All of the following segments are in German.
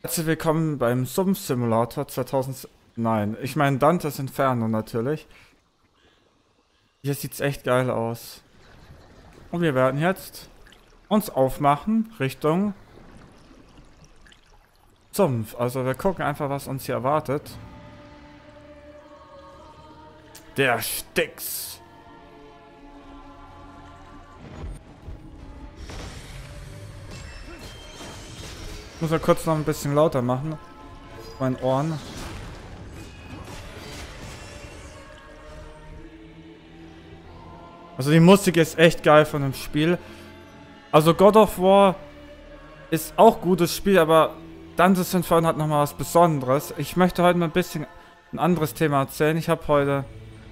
Herzlich willkommen beim Sumpf Simulator 2000. Nein, ich meine Dantes Inferno natürlich. Hier sieht's echt geil aus. Und wir werden jetzt uns aufmachen Richtung Sumpf. Also wir gucken einfach, was uns hier erwartet. Der Styx. Ich muss ja kurz noch ein bisschen lauter machen. Meinen Ohren. Also die Musik ist echt geil von dem Spiel. Also God of War ist auch gutes Spiel, aber Dantes Inferno hat nochmal was Besonderes. Ich möchte heute mal ein bisschen ein anderes Thema erzählen. Ich habe heute...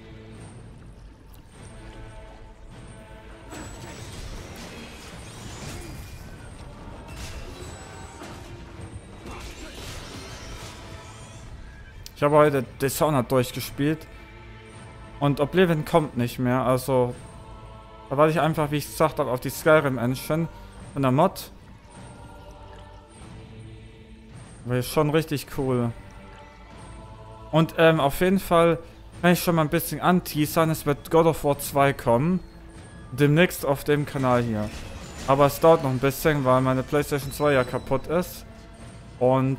Ich habe heute Dishonored durchgespielt. Und Oblivion kommt nicht mehr, also... Da warte ich einfach, wie ich gesagt habe, auf die Skyrim Engine und der Mod. Aber ist schon richtig cool. Und auf jeden Fall kann ich schon mal ein bisschen anteasern, es wird God of War 2 kommen. Demnächst auf dem Kanal hier. Aber es dauert noch ein bisschen, weil meine PlayStation 2 ja kaputt ist. Und...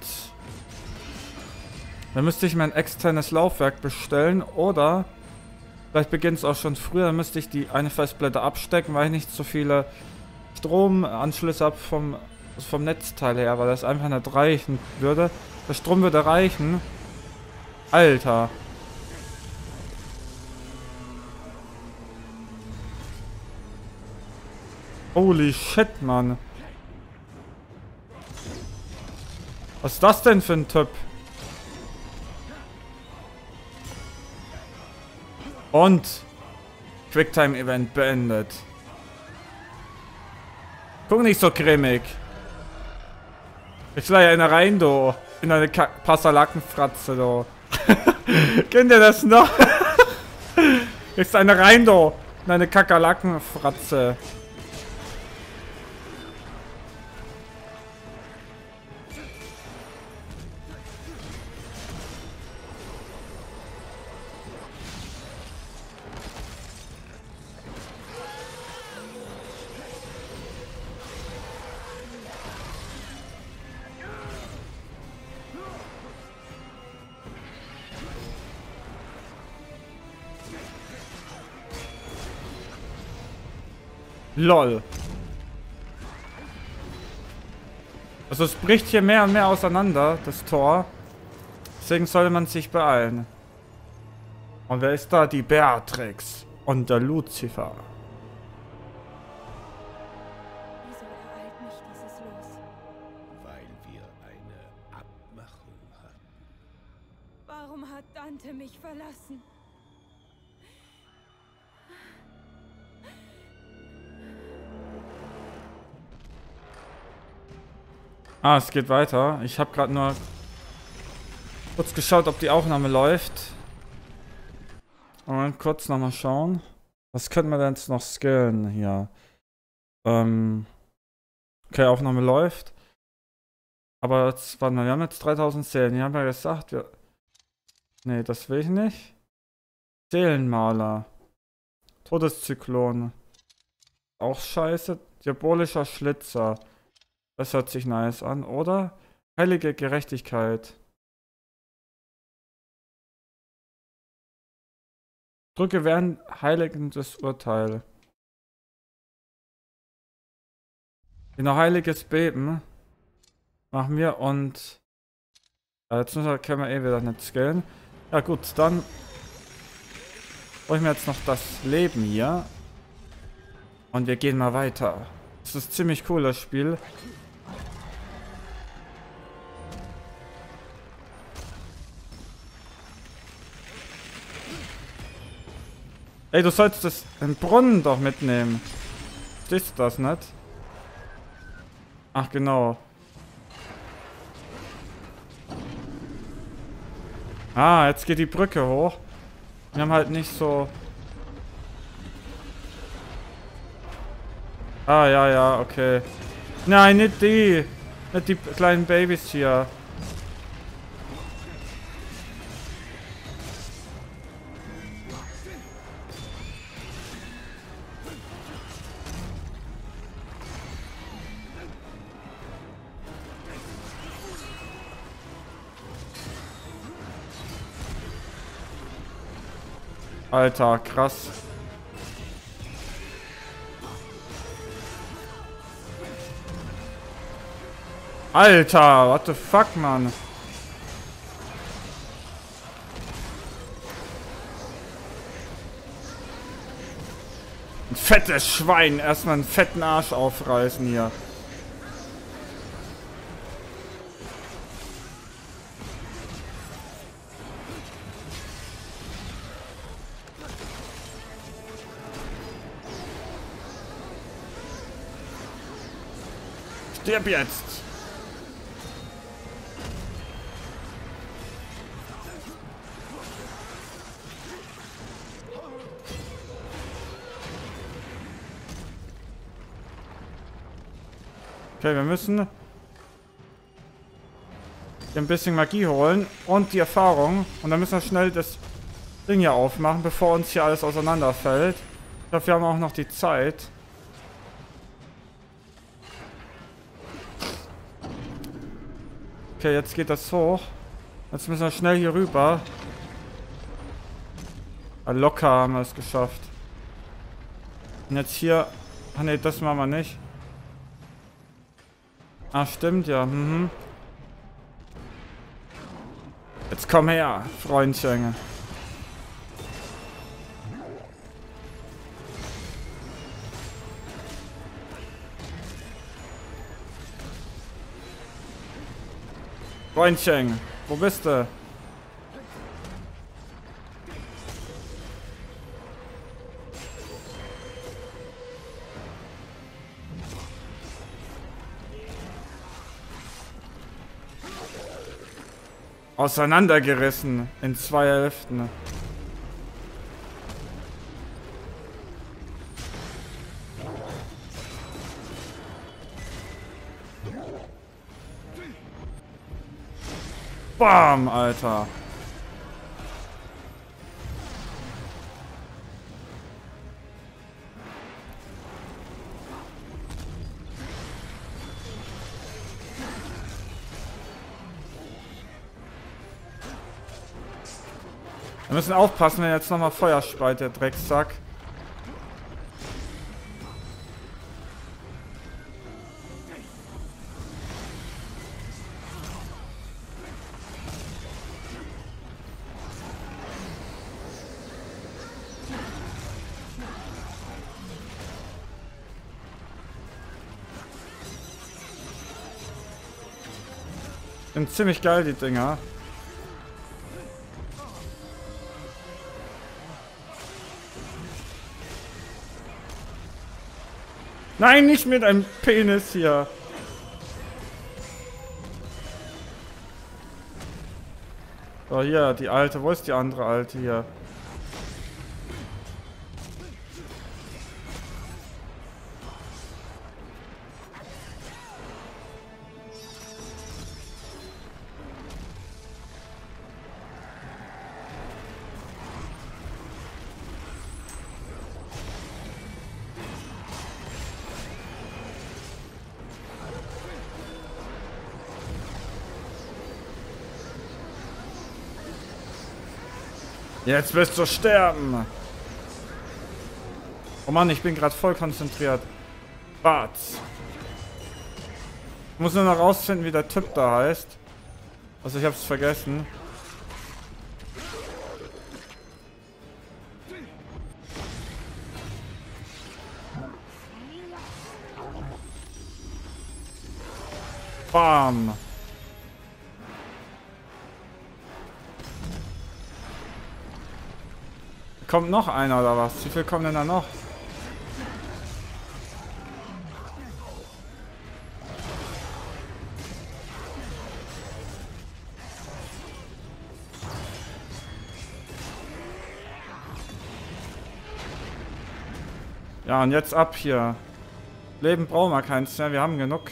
Dann müsste ich mein externes Laufwerk bestellen oder vielleicht beginnt es auch schon früher, dann müsste ich die eine Festplatte abstecken, weil ich nicht so viele Stromanschlüsse habe vom Netzteil her, weil das einfach nicht reichen würde. Der Strom würde reichen. Alter. Holy shit, Mann. Was ist das denn für ein Typ? Und Quicktime-Event beendet. Guck nicht so grimmig. Ich leihe eine rein, du. In eine Passalackenfratze, du. Kennt ihr das noch? Ist eine rein, du. In eine Kakerlakenfratze. LOL. Also es bricht hier mehr und mehr auseinander, das Tor. Deswegen sollte man sich beeilen. Und wer ist da? Die Beatrix und der Lucifer. Wieso ereilt mich dieses Los? Weil wir eine Abmachung hatten. Warum hat Dante mich verlassen? Ah, es geht weiter. Ich habe gerade nur kurz geschaut, ob die Aufnahme läuft. Und kurz nochmal schauen. Was könnten wir denn jetzt noch skillen hier? Okay, Aufnahme läuft. Aber jetzt, warte mal, wir haben jetzt 3000 Seelen. Die haben ja gesagt, wir... Nee, das will ich nicht. Seelenmaler. Todeszyklon. Auch scheiße. Diabolischer Schlitzer. Das hört sich nice an, oder? Heilige Gerechtigkeit. Drücke während heiligendes Urteil. Genau, heiliges Beben machen wir und jetzt können wir eh wieder nicht skillen. Ja gut, dann brauche ich mir jetzt noch das Leben hier. Und wir gehen mal weiter. Das ist ziemlich cool, das Spiel. Ey, du sollst den Brunnen doch mitnehmen. Verstehst du das nicht? Ach, genau. Ah, jetzt geht die Brücke hoch. Wir haben halt nicht so... Ah, ja, ja, okay. Nein, nicht die. Nicht die kleinen Babys hier. Alter, krass. Alter, what the fuck, Mann? Ein fettes Schwein. Erstmal einen fetten Arsch aufreißen hier. Stirb jetzt! Okay, wir müssen hier ein bisschen Magie holen und die Erfahrung. Und dann müssen wir schnell das Ding hier aufmachen, bevor uns hier alles auseinanderfällt. Ich glaube, wir haben auch noch die Zeit. Okay, jetzt geht das hoch. Jetzt müssen wir schnell hier rüber. Locker haben wir es geschafft. Und jetzt hier... Ach ne, das machen wir nicht. Ah, stimmt, ja. Mhm. Jetzt komm her, Freundchen. Freundchen, wo bist du? Auseinandergerissen in 2 Hälften. Bam, Alter. Wir müssen aufpassen, wenn jetzt nochmal Feuer speit, der Drecksack. Sind ziemlich geil, die Dinger. Nein, nicht mit einem Penis hier. So, hier, die alte. Wo ist die andere alte hier? Jetzt wirst du sterben. Oh Mann, ich bin gerade voll konzentriert. Warte. Ich muss nur noch rausfinden, wie der Typ da heißt. Also ich hab's vergessen. Bam. Kommt noch einer oder was? Wie viel kommen denn da noch? Ja, und jetzt ab hier. Leben brauchen wir keins mehr, wir haben genug.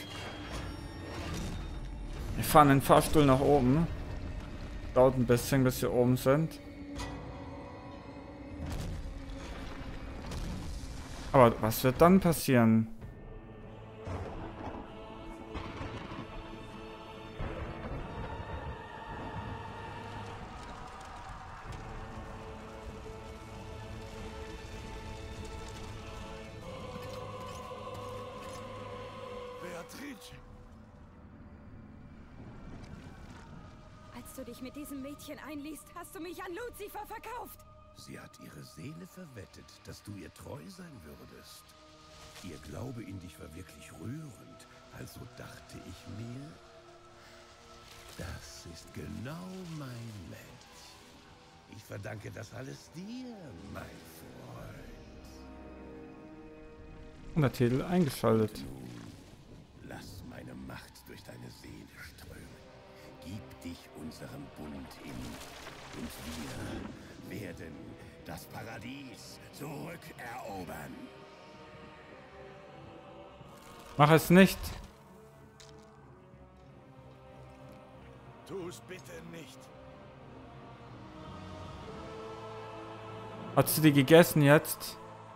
Wir fahren den Fahrstuhl nach oben. Dauert ein bisschen, bis wir oben sind. Aber was wird dann passieren? Beatrice! Als du dich mit diesem Mädchen einliest, hast du mich an Lucifer verkauft. Sie hat ihre Seele verwettet, dass du ihr treu sein würdest. Ihr Glaube in dich war wirklich rührend, also dachte ich mir, das ist genau mein Mensch. Ich verdanke das alles dir, mein Freund. Und der Titel eingeschaltet. Nun, lass meine Macht durch deine Seele strömen. Gib dich unserem Bund hin und wir werden das Paradies zurückerobern. Mach es nicht. Tu's bitte nicht. Hast du die gegessen jetzt?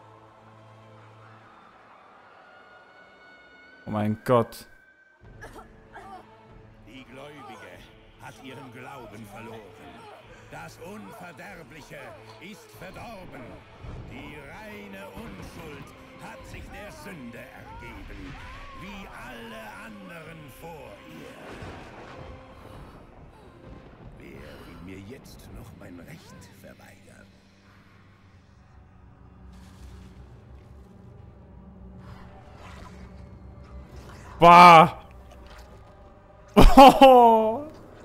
Oh mein Gott. Die Gläubige hat ihren Glauben verloren. Das Unverderbliche ist verdorben. Die reine Unschuld hat sich der Sünde ergeben, wie alle anderen vor ihr. Wer will mir jetzt noch mein Recht verweigern? Bah! Oh!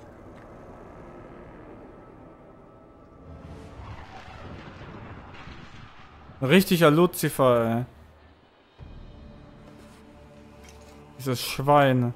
Richtiger Lucifer, ey. Dieses Schwein.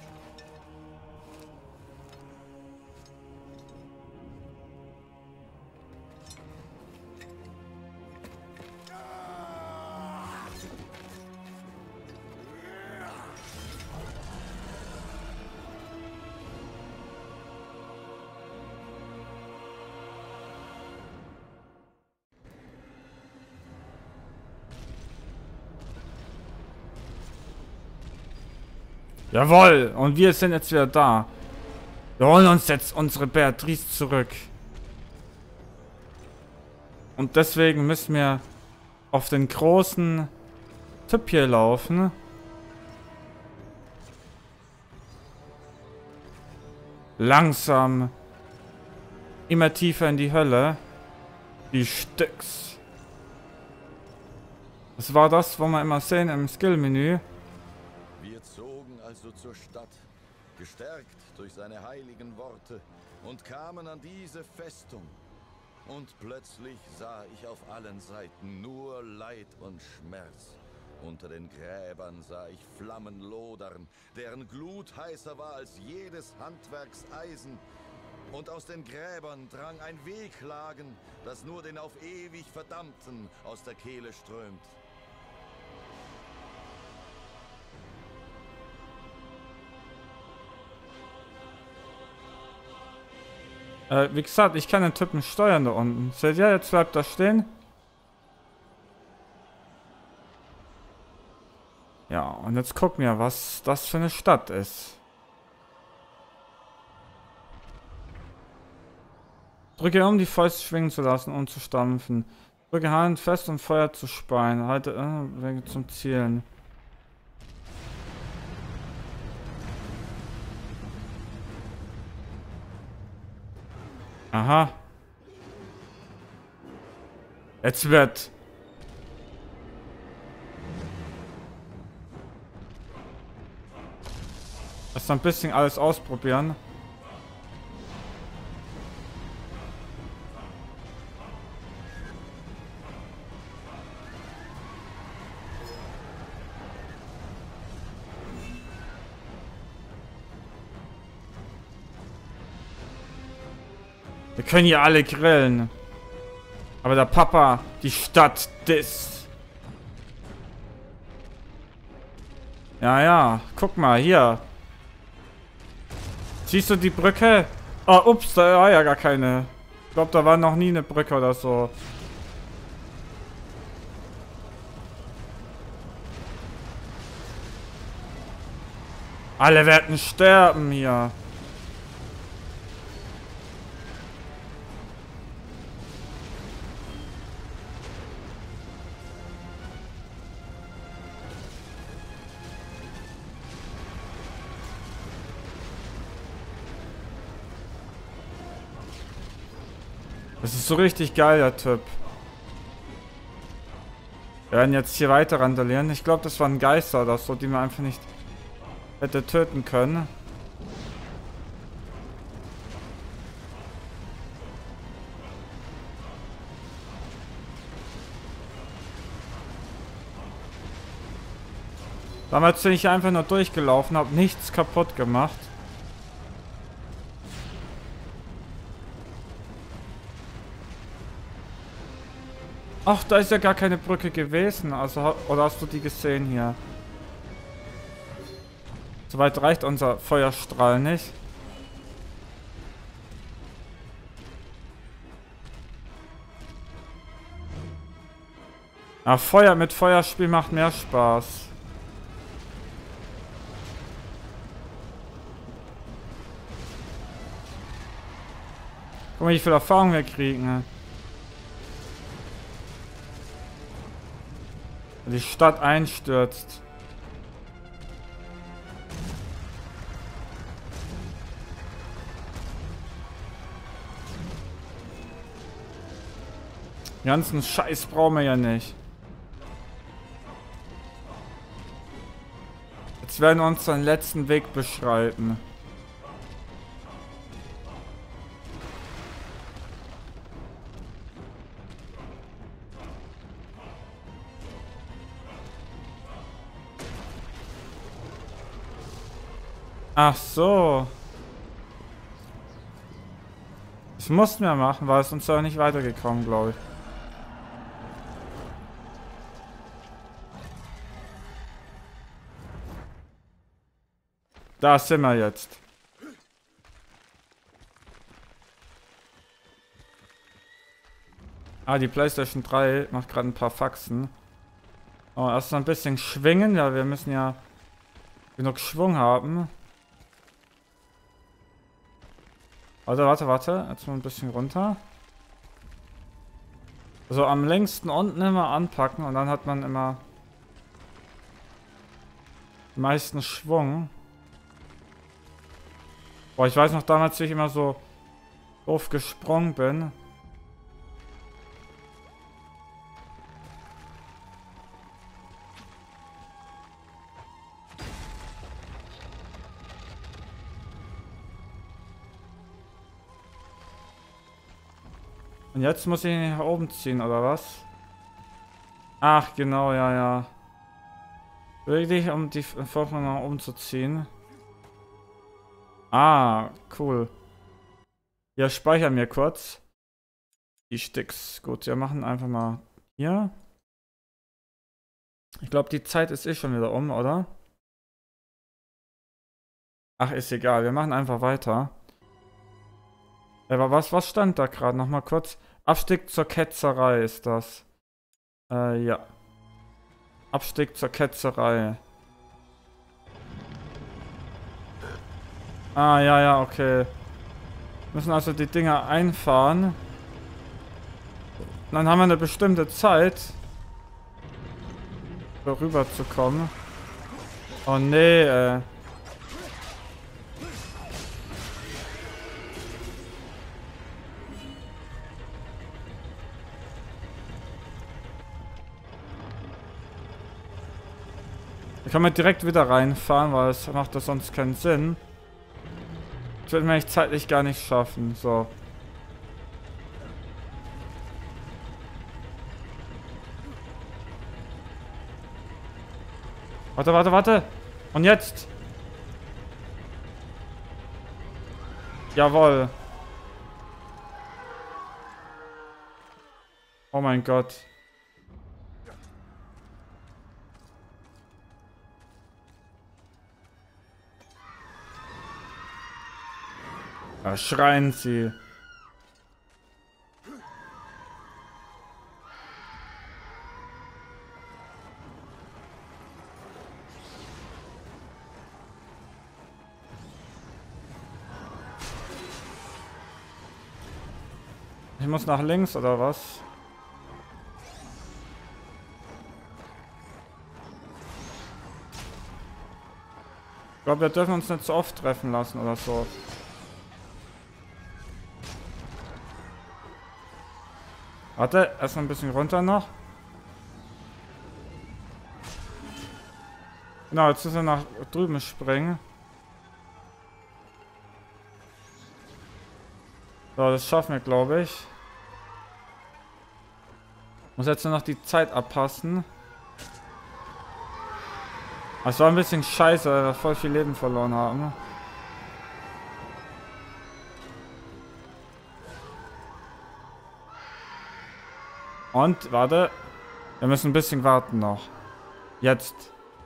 Jawohl, und wir sind jetzt wieder da. Wir holen uns jetzt unsere Beatrice zurück. Und deswegen müssen wir auf den großen Typ hier laufen. Langsam. Immer tiefer in die Hölle. Die Styx. Das war das, was wir immer sehen im Skill-Menü. Wir zogen also zur Stadt, gestärkt durch seine heiligen Worte, und kamen an diese Festung. Und plötzlich sah ich auf allen Seiten nur Leid und Schmerz. Unter den Gräbern sah ich Flammen lodern, deren Glut heißer war als jedes Handwerkseisen. Und aus den Gräbern drang ein Wehklagen, das nur den auf ewig Verdammten aus der Kehle strömt. Wie gesagt, ich kann den Typen steuern da unten. Seht ihr, jetzt bleibt er stehen. Ja, und jetzt gucken wir, was das für eine Stadt ist. Drücke um, die Fäuste schwingen zu lassen und zu stampfen. Drücke Hand fest, um Feuer zu speien. Halte Wege zum Zielen. Aha. Jetzt wird. Lass ein bisschen alles ausprobieren. Wir können hier alle grillen. Aber der Papa, die Stadt, das. Ja, ja. Guck mal, hier. Siehst du die Brücke? Oh, ups, da war ja gar keine. Ich glaube, da war noch nie eine Brücke oder so. Alle werden sterben hier. Das ist so richtig geil, der Typ. Wir werden jetzt hier weiter randalieren. Ich glaube, das waren Geister oder so, die man einfach nicht hätte töten können. Damals bin ich einfach nur durchgelaufen, habe nichts kaputt gemacht. Ach, da ist ja gar keine Brücke gewesen. Also, oder hast du die gesehen hier? Soweit reicht unser Feuerstrahl nicht. Ah, Feuer mit Feuerspiel macht mehr Spaß. Guck mal, wie viel Erfahrung wir kriegen. Die Stadt einstürzt. Den ganzen Scheiß brauchen wir ja nicht. Jetzt werden wir unseren letzten Weg beschreiten. Ach so. Das mussten wir machen, weil es uns da nicht weitergekommen, glaube ich. Da sind wir jetzt. Ah, die PlayStation 3 macht gerade ein paar Faxen. Oh, erst noch ein bisschen schwingen. Ja, wir müssen ja genug Schwung haben. Warte. Jetzt mal ein bisschen runter. Also am längsten unten immer anpacken und dann hat man immer meistens Schwung. Boah, ich weiß noch damals, wie ich immer so doof gesprungen bin. Und jetzt muss ich ihn nach oben ziehen, oder was? Ach, genau, ja. Beweg dich, um die Vorfahrt nach oben zu ziehen. Ah, cool. Ja, speichern wir kurz. Die Sticks. Gut, wir machen einfach mal hier. Ich glaube, die Zeit ist eh schon wieder um, oder? Ach, ist egal. Wir machen einfach weiter. Aber was stand da gerade? Nochmal kurz. Abstieg zur Ketzerei ist das. Ja. Abstieg zur Ketzerei. Ah, ja, okay. Müssen also die Dinger einfahren. Und dann haben wir eine bestimmte Zeit, so rüber zu kommen. Oh nee, Da kann man direkt wieder reinfahren, weil es macht das sonst keinen Sinn. Das wird man eigentlich zeitlich gar nicht schaffen. So. Warte. Und jetzt? Jawohl. Oh mein Gott. Da schreien sie. Ich muss nach links oder was? Ich glaube, wir dürfen uns nicht so oft treffen lassen oder so. Warte, erst mal ein bisschen runter noch. Genau, jetzt müssen wir nach drüben springen. So, das schaffen wir, glaube ich. Muss jetzt nur noch die Zeit abpassen. Es war ein bisschen scheiße, weil wir voll viel Leben verloren haben. Und, warte. Wir müssen ein bisschen warten noch. Jetzt.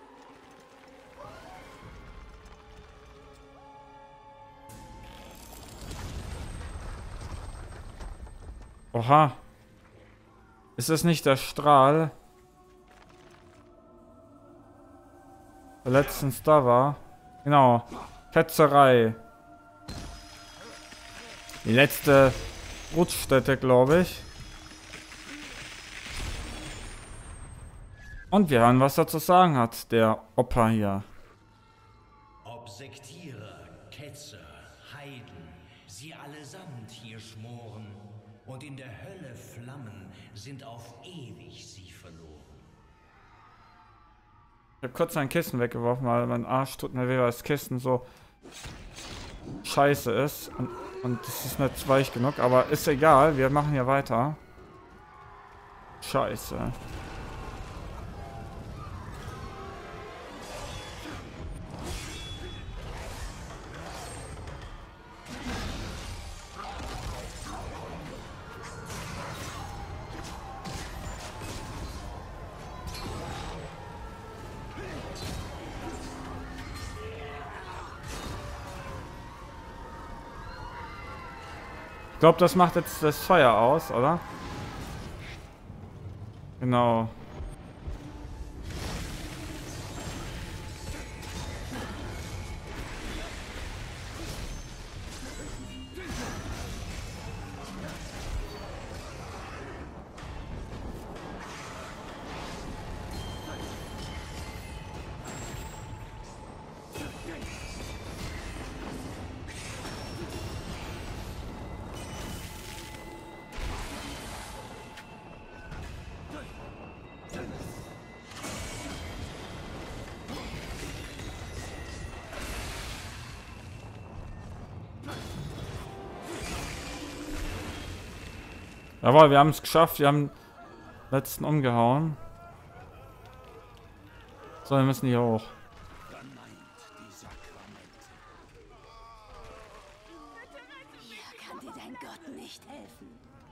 Oha. Ist das nicht der Strahl, der letztens da war? Genau. Ketzerei. Die letzte Brutstätte, glaube ich. Und wir hören, was er zu sagen hat, der Opa hier. Ob Sektierer, Ketzer, Heiden, sie allesamt hier schmoren, und in der Hölle Flammen sind auf ewig sie verloren. Ich habe kurz ein Kissen weggeworfen, weil mein Arsch tut mir weh, weil das Kissen so scheiße ist. Und das ist nicht weich genug, aber ist egal, wir machen hier weiter. Scheiße. Ich glaube, das macht jetzt das Feuer aus, oder? Genau. Jawohl, wir haben es geschafft. Wir haben den letzten umgehauen. So, wir müssen hier hoch. Hier kann dir dein Gott nicht helfen.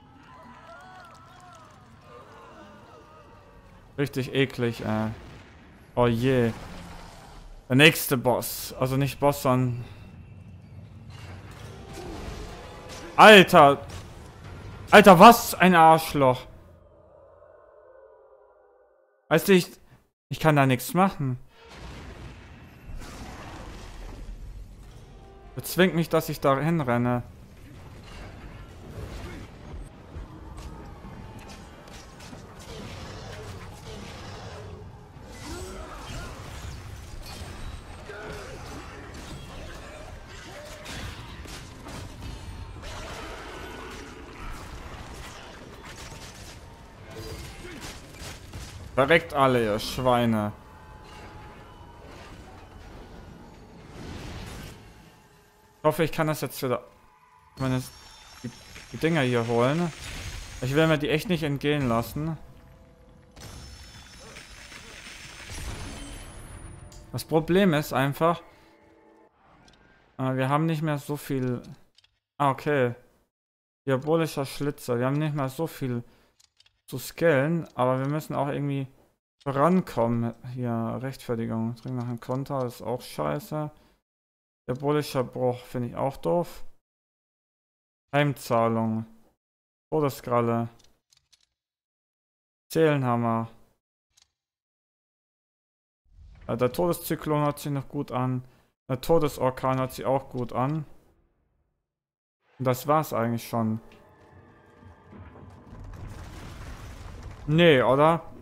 Richtig eklig, Oh je. Der nächste Boss. Also nicht Boss, sondern... Alter! Alter, was ein Arschloch. Weißt du, ich kann da nichts machen. Er zwingt mich, dass ich da hinrenne. Verreckt alle, ihr Schweine. Ich hoffe, ich kann das jetzt wieder... Die Dinger hier holen. Ich will mir die echt nicht entgehen lassen. Das Problem ist einfach... wir haben nicht mehr so viel... Ah, okay. Diabolischer Schlitzer. Wir haben nicht mehr so viel... zu scalen, aber wir müssen auch irgendwie vorankommen. Hier, Rechtfertigung. Trink nach einem Konter, das ist auch scheiße. Diabolischer Bruch finde ich auch doof. Heimzahlung. Todeskralle. Seelenhammer. Der Todeszyklon hört sich noch gut an. Der Todesorkan hört sich auch gut an. Und das war's eigentlich schon. Nee, oder?